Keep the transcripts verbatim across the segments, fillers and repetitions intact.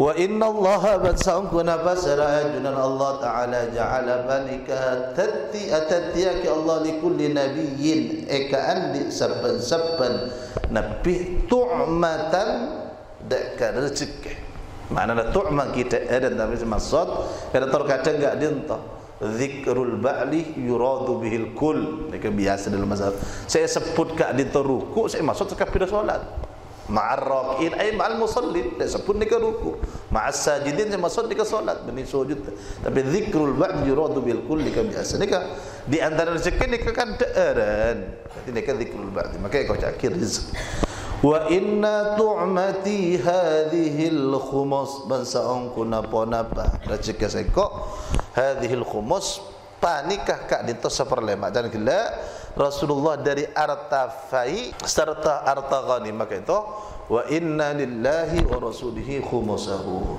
Wa inna Allah batsangkuna basara ajunan Allah Ta'ala ja'ala banika tati atatiya ki Allah likulli nabiyyin eka andi sabban-sabban nabi tu'matan dak rezeki. Maknanya tu'ma kita ada tapi maksud kada terkadang enggak dinta zikrul ba'li yuradu bihil kul. Ini biasa dalam mazhab. Saya sebut kak dinta ruku, saya maksud sekabeh salat. Ma'ar raki'in ay ma'al musallin, saya sebut ni ke ruku. Ma'as sajidin saya maksud ni ke salat, beni sujud. Tapi zikrul ba'li yuradu bihil kul ni biasa. Ni di antara rezeki ni kan daaran. Ini kan zikrul ba'li. Maka kau cakir rezeki. Wa inna tu'mati hadhil khumus bansaong kunapa napa rezeki seko hadhil khumus panikah kak dito seperlima dan gila Rasulullah dari harta fai serta harta ghanimah itu wa inna lillahi wa rasulihi khumusahu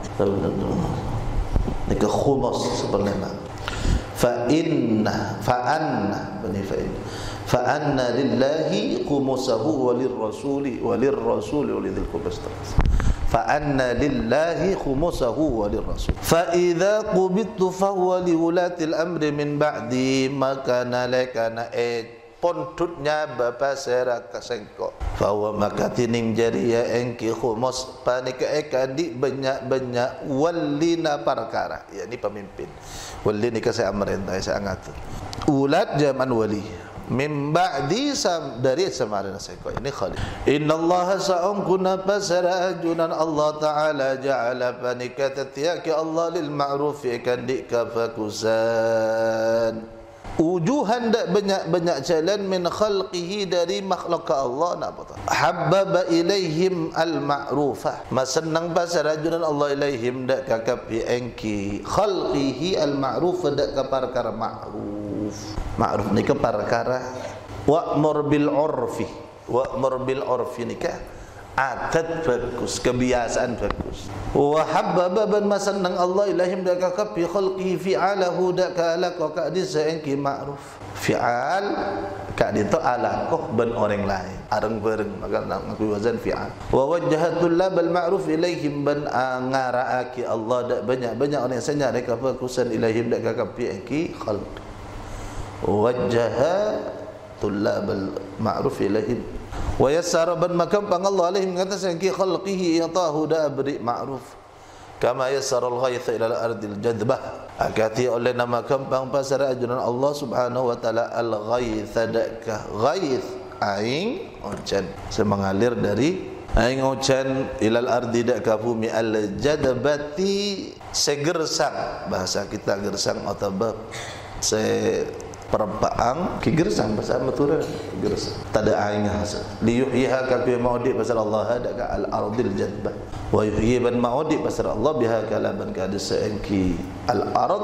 nika khumus seperlima fa inna fa anna bani fa inna fa anna lillahi khumusahu walir rasuli walir rasuli walidil qubus fa anna lillahi khumusahu walir rasul fa idza qubittu fa huwa li ulatil amri min ba'di maka nalekana e pontutnya bapa sera kasengko fa huwa maka tining jariya engki khumus panika ekadi banyak-banyak walina perkara yakni pemimpin wali ni ka saya amarentah saya ngatur ulat zaman wali min ba'di dari samaran seko ini khalid innallaha sa'unkuna pasara ajunan Allah Ta'ala ja'ala panika tatiyaki Allah lil ma'ruf ikan dikafakusan wujuhan dak banyak-banyak jalan min khalqihi dari makhluk Allah nak apa habbaba ilaihim al ma'rufah masenang pasara ajunan Allah ilaihim dak kakapi engki khalqihi al ma'ruf dak perkara ma'ruf ma'ruf ni ke perkara wa'mur bil urfi wa'mur bil urfi ni ke adat bagus kebiasaan bagus wa habbaba ban masanang Allah ilahim dak ka fi khalqihi fi'alahu dak ka alaqah ka disengki ma'ruf fi'al ka dito alaqah ban orang lain areng bareng maka ngaku wazan fi'al wa wajhatul labal ma'ruf ilaihim ban ngaraaki Allah dak banyak-banyak orang senya dak fokusan ilahim dak ka fi engki khalq wajjaha tullabal ma'ruf ilaihim wa yassara ban makampang Allah alaihim kata sangki khalqihi yatahu da beri ma'ruf kama yassara al-ghaitha ila al-ardil jadbah akati oleh nama kampang pasar ajunan Allah subhanahu wa ta'ala al-ghaitha dakah ghaith aing hujan semengalir dari aing hujan ila al-ardi dakah bumi al-jadbati segersang bahasa kita gersang atau bab se perbaang ki gersang bahasa Madura gersang tada aing hasa li yuhyiha ka fi maudi pasal Allah ada ka al ardil jadbah wa yuhyi ban maudi pasal Allah biha kalaban ka desa engki al ard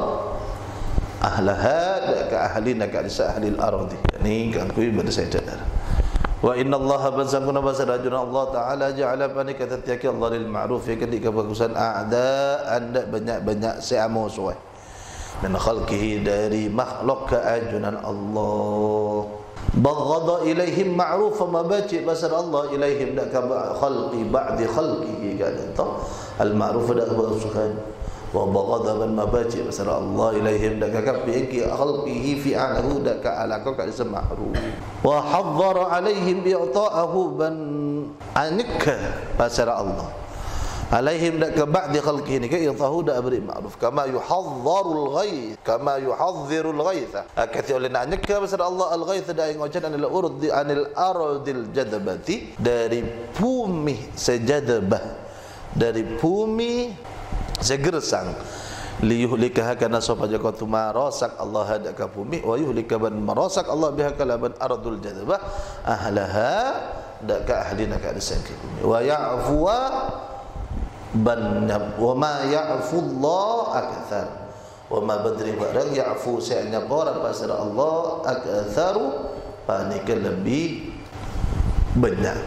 ahlaha da ka ahlina ka desa ahli al ardi ni kan ku pada saya dadar wa inna Allah bazakuna basal ajuna Allah taala ja'ala panika tatyaki Allah lil ma'ruf ya kedik kebagusan a'da anda banyak-banyak seamu suai min khalqihi dari makhluk keajunan Allah baghada ilaihim ma'ruf ma baci basar Allah ilaihim dak khalqi ba'di khalqihi kata al ma'ruf dak basukan wa baghada ban ma baci basar Allah ilaihim dak kapi khalqihi fi alahu dak alaka ka ma'ruf wa hadzara alaihim bi'ta'ahu ban anika basar Allah alaihim dak ka ba'di khalqihi ka yatahu da beri ma'ruf kama yuhadhdharul ghaith kama yuhadhdhirul ghaitha akati oleh nanya ka besar Allah al ghaith da ing ojan anil urdi anil ardil jadbati dari bumi sejadbah dari bumi segersang liyuhlikaha kana sapa jaka tumarosak Allah dak ka bumi wa yuhlika ban marosak Allah biha kalaban ardul jadbah ahlaha dak ka ahlina ka desang bumi wa ya'fuwa ban wa ma ya'fu Allah akthar wa ma badri barang ya'fu sa'nya orang pasal Allah aktharu panika lebih banyak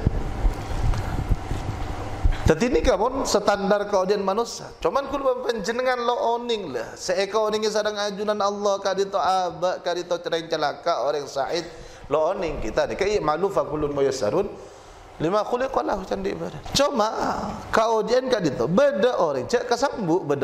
tadi ni kawan standar kaudian manusia cuman kul panjenengan lo oning lah seeka oning sadang ajunan Allah kadito aba kadito cereng celaka orang said lo oning kita ni kai ma'lufa kullun muyassarun Lima khuliqa lahu candi ibadah. Cuma kaudian kat itu beda orang cak kasambuk beda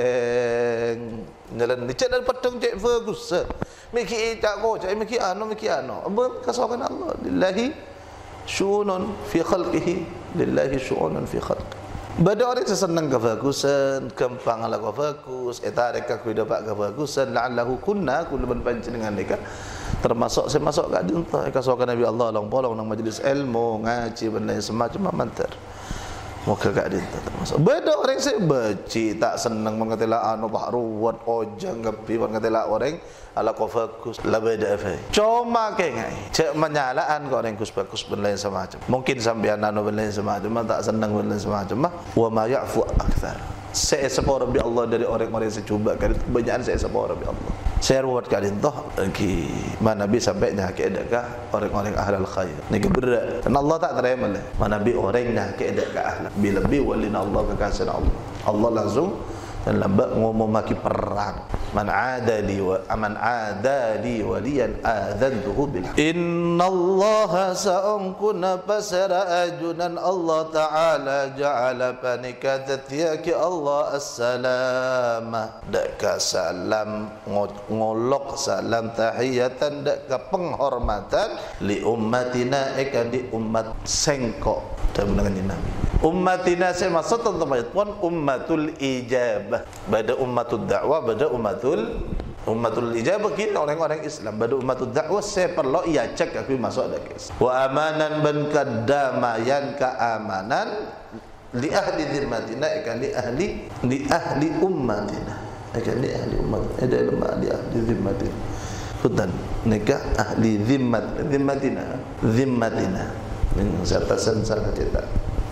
orang. Jalan ni cak dan petang cak bagus. Miki cak ko cak miki anu miki anu. Apa kasakan Allah lillahi syu'unun fi khalqihi lillahi syu'unun fi khalqihi. Beda orang senang kebagusan, gampang ala kebagus, etarik aku dapat kebagusan, la'allahu kunna kulban panjenengan nika. Termasuk saya masuk kat dia entah kasakan Nabi Allah long polong nang majlis ilmu, ngaji dan lain semacam mantar. Muka kat dia entah termasuk. Beda orang saya beci tak senang mengatela anu pak ruwat ojang gapi mengatela orang ala kofakus la beda fa. Cuma ke ngai. Cek menyalaan kau orang kus bagus dan lain semacam. Mungkin sampean anu dan lain semacam tak senang dan lain semacam. Wa ma ya'fu akthar. Saya separa bi Allah dari orang-orang yang saya cuba kan itu kebanyakan saya separa bi Allah. Saya buat kali itu lagi mana Nabi sampai nyakit adakah orang-orang ahlul khair. Ni berat. Dan Allah tak terima lah. Mana Nabi orang nyakit adakah ahlul. Bila bi walina Allah kekasih Allah. Allah langsung dan lambat ngomong maki perang. Man adali wa aman adali waliyan adzantuhu bil. Innallaha sa'unkuna pasara ajunan Allah taala ja'ala panikat tiyaki Allah assalama. Daka salam ngolok salam tahiyatan daka penghormatan li ummatina ikan di umat sengkok dan dengan Nabi. Ummatina saya maksud teman-teman pun ummatul ijabah. Bada ummatul dakwah, bada ummatul ummatul ijabah kita orang-orang Islam. Bada ummatul dakwah saya perlu ia cek aku masuk ada kes. Wa amanan ban kadamayan keamanan li ahli dhimmatina ikan li ahli li ahli ummatina. Ikan li ahli ummat. Ada lemah li ahli dhimmatina. Hutan nikah ahli dhimmat dhimmatina dhimmatina. Min satasan salah kita.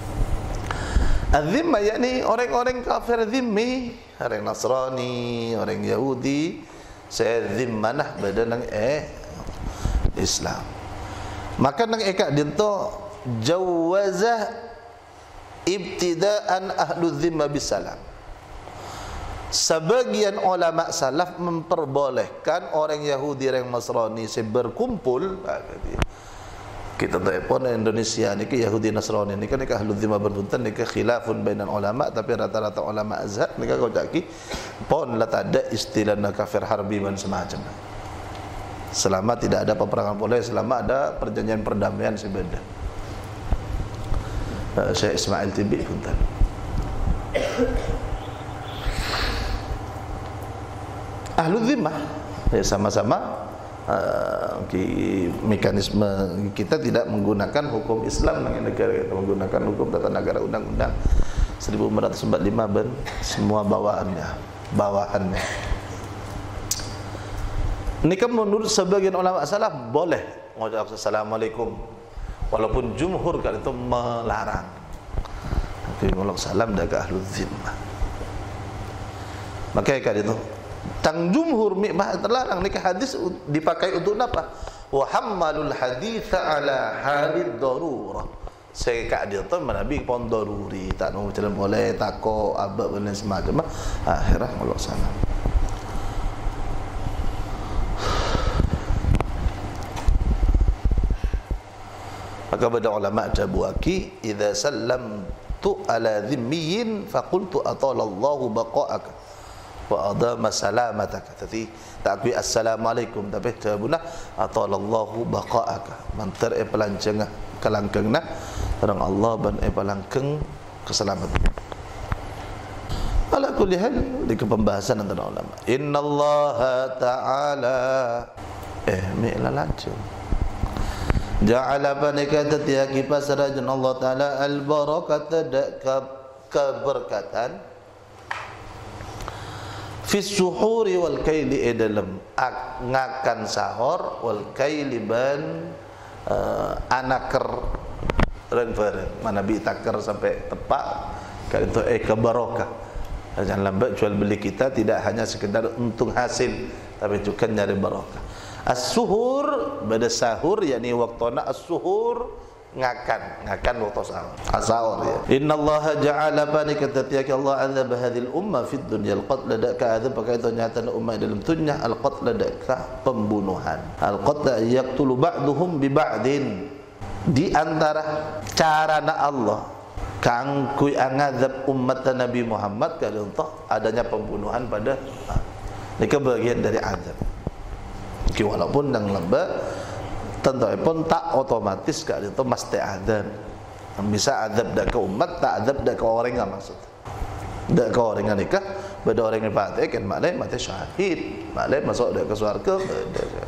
Az-zimmah yakni orang-orang kafir zimmi, orang Nasrani, orang Yahudi, saya zimmanah badan eh Islam. Maka nang eka dinto jawazah ibtidaan ahlu zimmah bisalam. Sebagian ulama salaf memperbolehkan orang Yahudi, orang Nasrani berkumpul. Kita tahu pun Indonesia ni ke Yahudi Nasrani ni kan ni ke ahlu dhimma berbuntan ni ke khilafun bainan ulama tapi rata-rata ulama azhar ni ke kau caki pun lah tak ada istilah kafir harbi dan semacam. Selama tidak ada peperangan boleh, selama ada perjanjian perdamaian sebeda. Uh, Syekh Ismail Tibi punten. Ahlu dhimma ya sama-sama. Uh, mekanisme kita tidak menggunakan hukum Islam dengan negara kita menggunakan hukum tata negara undang-undang seribu sembilan ratus empat puluh lima ben semua bawaannya bawahannya. Ini kan menurut sebagian ulama salaf boleh mengucap assalamualaikum walaupun jumhur kali itu melarang. Tapi ngolok salam daga ahlul zimmah. Maka kali itu tang jumhur mikmah terlarang ni hadis dipakai untuk apa? Wa hammalul hadits ala halid darurah. Saya kat dia tu Nabi pun daruri, tak mau macam boleh takok abad dan semacam. Akhirah Allah salam. Maka pada ulama tabuaki idza sallamtu ala dhimmiyin faqultu atala Allahu baqa'aka wa adama salamataka. Tadi tak akui assalamualaikum tapi tabuna atalallahu baqa'aka. Mantar e pelanceng kalangkengna orang Allah ban e palangkeng keselamatan. Ala kulli hal di pembahasan antara ulama. Innallaha ta'ala eh mi'la lancung. Ja'ala banika tatiaki pasarajan Allah taala al barakata keberkatan fi suhuri wal kaili dalam ngakan sahur wal kaili ban uh, anaker reng-reng mana bi taker sampai tepak kalau itu eh kebarokah. Jangan lambat jual beli kita tidak hanya sekedar untung hasil tapi juga nyari barokah. As-suhur pada sahur yakni waktuna as-suhur ngakan ngakan waktu sahur sahur ya. Innallaha ja'ala banika tatiaki Allah azab hadhil umma fid dunya al-qatl daka azab pakai itu nyata ummah dalam dunia al-qatl daka pembunuhan al-qatl yaqtulu ba'duhum bi ba'din di antara cara na Allah kang kui angadab umat Nabi Muhammad kalau adanya pembunuhan pada ini kebagian dari azab. Ki walaupun yang lembah tentu pun tak otomatis kalau itu mesti azab. Bisa azab dak ke umat, tak azab dak ke orang yang maksud. Dak ke orang nikah, pada orang yang mati kan maknanya mati syahid, maknanya masuk dak ke surga.